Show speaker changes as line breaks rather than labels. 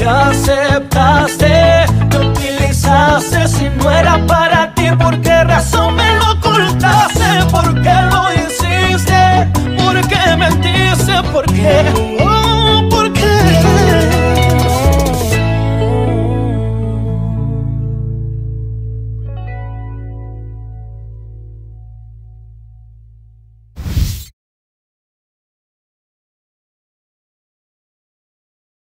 me aceptaste, me utilizaste. Si no era para ti, ¿por qué razón me lo ocultaste? ¿Por qué lo